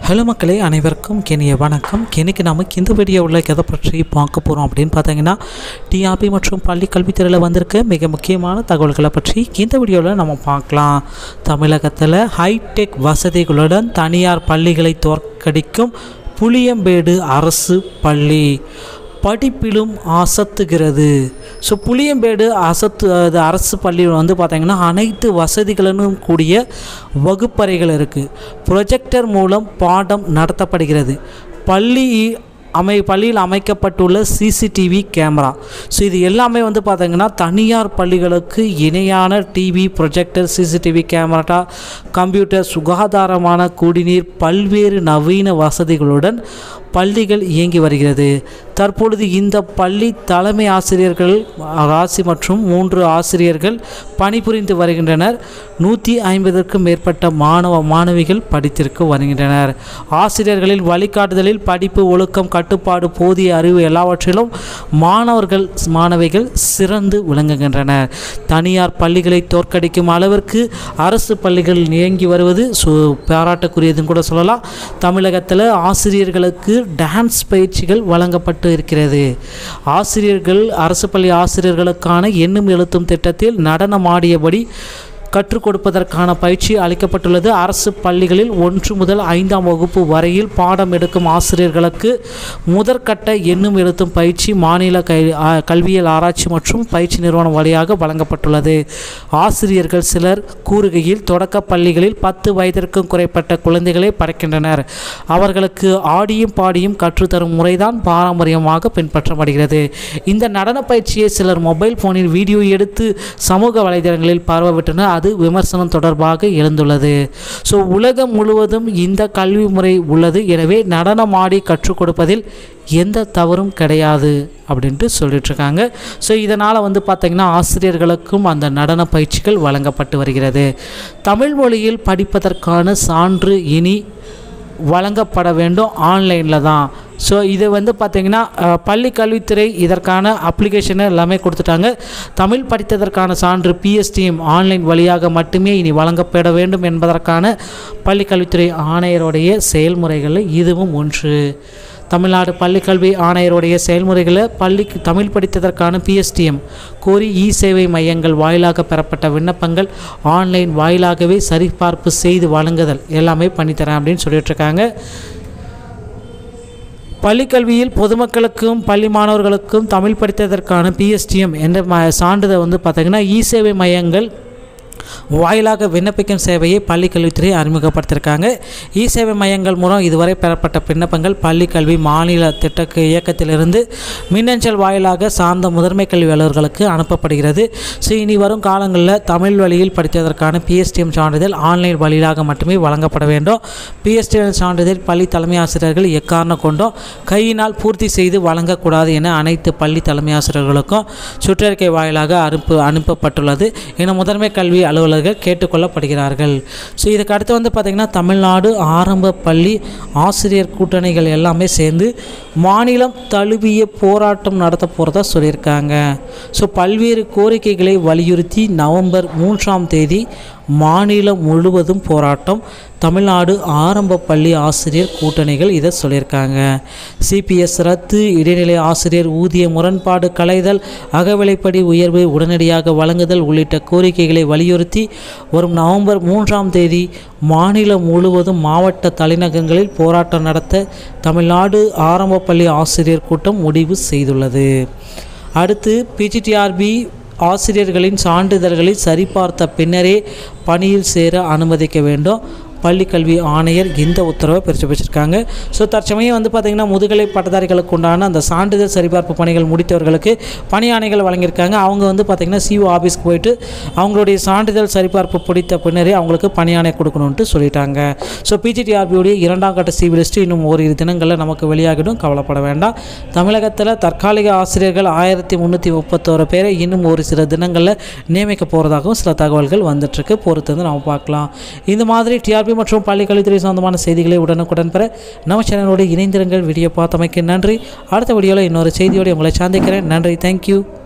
Hello மக்களே, அனைவருக்கும் இனிய வணக்கம். இன்றைக்கி நமக்கு இந்த வீடியோவில் எதை பற்றி பார்க்க போகிறோம் அப்படின்னு பார்த்தீங்கன்னா, டிஆர்பி மற்றும் பள்ளி கல்வித்துறையில் வந்திருக்க மிக முக்கியமான தகவல்களை பற்றி இந்த வீடியோவில் நம்ம பார்க்கலாம். தமிழகத்தில் ஹைடெக் வசதிகளுடன் தனியார் பள்ளிகளை தோற்கடிக்கும் புளியம்பேடு அரசு பள்ளி படிப்பிலும் அசத்துகிறது. ஸோ புளியம்பேடு அரசு பள்ளியில் வந்து பார்த்திங்கன்னா அனைத்து வசதிகளுடன் கூடிய வகுப்பறைகள் இருக்குது. ப்ரொஜெக்டர் மூலம் பாடம் நடத்தப்படுகிறது. பள்ளியில் அமைக்கப்பட்டுள்ள சிசிடிவி கேமரா. ஸோ இது எல்லாமே வந்து பார்த்திங்கன்னா தனியார் பள்ளிகளுக்கு இணையான TV, projector, CCTV camera, computer, சுகாதாரமான குடிநீர், பல்வேறு நவீன வசதிகளுடன் பள்ளிகள் இயங்கி வருகிறது. தற்பொழுது இந்த பள்ளி தலைமை ஆசிரியர்கள் ராசி மற்றும் 3 ஆசிரியர்கள் பணிபுரிந்து வருகின்றனர். 150க்கும் மேற்பட்ட மாணவிகள் படித்திருக்க வருகின்றனர். ஆசிரியர்களின் வழிகாட்டுதலில் படிப்பு, ஒழுக்கம், கட்டுப்பாடு, போதிய அறிவு எல்லாவற்றிலும் மாணவிகள் சிறந்து விளங்குகின்றனர். தனியார் பள்ளிகளை தோற்கடிக்கும் அளவிற்கு அரசு பள்ளிகள் இயங்கி வருவது பாராட்டுக்குரியதுன்னு கூட சொல்லலாம். தமிழகத்தில் ஆசிரியர்களுக்கு டான்ஸ் பயிற்சிகள் வழங்கப்பட்டு இருக்கிறது. அரசு பள்ளி ஆசிரியர்களுக்கான எண்ணும் எழுத்தும் திட்டத்தில் நடனமாடியபடி கற்றுக் கொடுப்பதற்கான பயிற்சி அளிக்கப்பட்டுள்ளது. அரசு பள்ளிகளில் 1 முதல் 5ஆம் வகுப்பு வரையில் பாடம் எடுக்கும் ஆசிரியர்களுக்கு முதற்கட்ட எண்ணும் எழுத்தும் பயிற்சி மாநில கல்வியியல் ஆராய்ச்சி மற்றும் பயிற்சி நிறுவனம் வழியாக வழங்கப்பட்டுள்ளது. ஆசிரியர்கள் சிலர் கூறுகையில், தொடக்க பள்ளிகளில் 10 வயதிற்கும் குறைப்பட்ட குழந்தைகளை படைக்கின்றனர். அவர்களுக்கு ஆடியும் பாடியும் கற்றுத்தரும் முறைதான் பாரம்பரியமாக பின்பற்றப்படுகிறது. இந்த நடன பயிற்சியை சிலர் மொபைல் போனில் வீடியோ எடுத்து சமூக வலைதளங்களில் பரவவிட்டனர். அது விமர்சனம் தொடர்பாக எழுந்துள்ளது. ஸோ உலகம் முழுவதும் இந்த கல்வி முறை உள்ளது. எனவே நடனமாடி கற்றுக் கொடுப்பதில் எந்த தவறும் கிடையாது அப்படின்ட்டு சொல்லிட்டு இருக்காங்க. ஸோ இதனால் வந்து பார்த்திங்கன்னா ஆசிரியர்களுக்கும் அந்த நடன பயிற்சிகள் வழங்கப்பட்டு வருகிறது. தமிழ் மொழியில் படிப்பதற்கான சான்று இனி வழங்கப்பட வேண்டும், ஆன்லைனில் தான். ஸோ இது வந்து பார்த்திங்கன்னா பள்ளி கல்வித்துறை இதற்கான அப்ளிகேஷனை எல்லாமே கொடுத்துட்டாங்க. தமிழ் படித்ததற்கான சான்று PSTM ஆன்லைன் வழியாக மட்டுமே இனி வழங்கப்பட வேண்டும் என்பதற்கான பள்ளி கல்வித்துறை ஆணையருடைய செயல்முறைகளில் இதுவும் ஒன்று. தமிழ்நாடு பள்ளிக்கல்வி ஆணையருடைய செயல்முறைகளில் தமிழ் படித்ததற்கான PSTM கோரி சேவை மையங்கள் வாயிலாக பெறப்பட்ட விண்ணப்பங்கள் ஆன்லைன் வாயிலாகவே சரிபார்ப்பு செய்து வழங்குதல் எல்லாமே பண்ணித்தரேன் அப்படின்னு சொல்லிட்டு இருக்காங்க. பள்ளிக்கல்வியில் பொதுமக்களுக்கும் பள்ளி மாணவர்களுக்கும் தமிழ் படித்ததற்கான PSTM என்ற சான்றிதழ் வந்து பார்த்திங்கன்னா சேவை மையங்கள் வாயிலாக விண்ணப்பிக்கும் சேவையை பள்ளி கல்வித்துறை அறிமுகப்படுத்தியிருக்காங்க. சேவை மையங்கள் மூலம் இதுவரை பெறப்பட்ட விண்ணப்பங்கள் பள்ளி கல்வி மாநில திட்ட இயக்கத்திலிருந்து மின்னஞ்சல் வாயிலாக சார்ந்த முதன்மை கல்வி அலுவலர்களுக்கு அனுப்பப்படுகிறது. ஸோ இனி வரும் காலங்களில் தமிழ் வழியில் படித்ததற்கான PSTM சான்றிதழ் ஆன்லைன் வழியாக மட்டுமே வழங்கப்பட வேண்டும். PSTM சான்றிதழ் பள்ளி தலைமை ஆசிரியர்கள் எக்காரணம் கொண்டும் கையினால் பூர்த்தி செய்து வழங்கக்கூடாது என அனைத்து பள்ளி தலைமை ஆசிரியர்களுக்கும் சுற்றறிக்கை வாயிலாக அனுப்பப்பட்டுள்ளது என முதன்மை கல்வி அலுவலர்கள் கேட்டுக்கொள்ளப்படுகிறார்கள். ஸோ இதுக்கு அடுத்து வந்து பார்த்திங்கன்னா தமிழ்நாடு ஆரம்ப பள்ளி ஆசிரியர் கூட்டணிகள் எல்லாமே சேர்ந்து மாநிலம் தழுவிய போராட்டம் நடத்த போகிறதா சொல்லியிருக்காங்க. ஸோ பல்வேறு கோரிக்கைகளை வலியுறுத்தி நவம்பர் 3ஆம் தேதி மாநிலம் முழுவதும் போராட்டம். தமிழ்நாடு ஆரம்ப பள்ளி ஆசிரியர் கூட்டணிகள் இதை சொல்லியிருக்காங்க. CPS ரத்து, இடைநிலை ஆசிரியர் ஊதிய முரண்பாடு களைதல், அகவிலைப்படி உயர்வு உடனடியாக வழங்குதல் உள்ளிட்ட கோரிக்கைகளை வலியுறுத்தி வரும் நவம்பர் 3ஆம் தேதி மாநிலம் முழுவதும் மாவட்ட தலைநகரங்களில் போராட்டம் நடத்த தமிழ்நாடு ஆரம்ப பள்ளி ஆசிரியர் கூட்டம் முடிவு செய்துள்ளது. அடுத்து PGTRB ஆசிரியர்களின் சான்றிதழ்களை சரிபார்த்த பின்னரே பணியில் சேர அனுமதிக்க வேண்டும். பள்ளிக்கல்வி ஆணையர் இந்த உத்தரவை பிறப்பிச்சிருக்காங்க. ஸோ தற்சமயம் வந்து பார்த்திங்கன்னா முதுகலை பட்டதாரிகளுக்கு உண்டான அந்த சான்றிதழ் சரிபார்ப்பு பணிகள் முடித்தவர்களுக்கு பணி ஆணைகள் வழங்கியிருக்காங்க. அவங்க வந்து பார்த்திங்கன்னா CO ஆஃபீஸ்க்கு போயிட்டு அவங்களுடைய சான்றிதழ் சரிபார்ப்பு பிடித்த பின்னரே அவங்களுக்கு பணி ஆணை கொடுக்கணுன்ட்டு சொல்லிட்டாங்க. ஸோ PGTRBயுடைய 2ஆம் கட்ட CV லிஸ்ட்டு இன்னும் ஓரிரு தினங்களில் நமக்கு வெளியாகிடும், கவலைப்பட வேண்டாம். தமிழகத்தில் தற்காலிக ஆசிரியர்கள் 1331 பேரை இன்னும் ஒரு சில தினங்களில் நியமிக்க போகிறதாகவும் சில தகவல்கள் வந்துட்டுருக்கு. பொறுத்து வந்து நம்ம பார்க்கலாம். இந்த மாதிரி TRB மற்றும் பள்ளி கல்வித்துறை சொந்தமான செய்திகளை உடனுக்குடன் பெற நம்ம சேனலோடு இணைந்திருங்கள். வீடியோ பார்த்தமைக்கு நன்றி. அடுத்த வீடியோவில் இன்னொரு செய்தியோடு உங்களை சந்திக்கிறேன். நன்றி. தேங்க்யூ.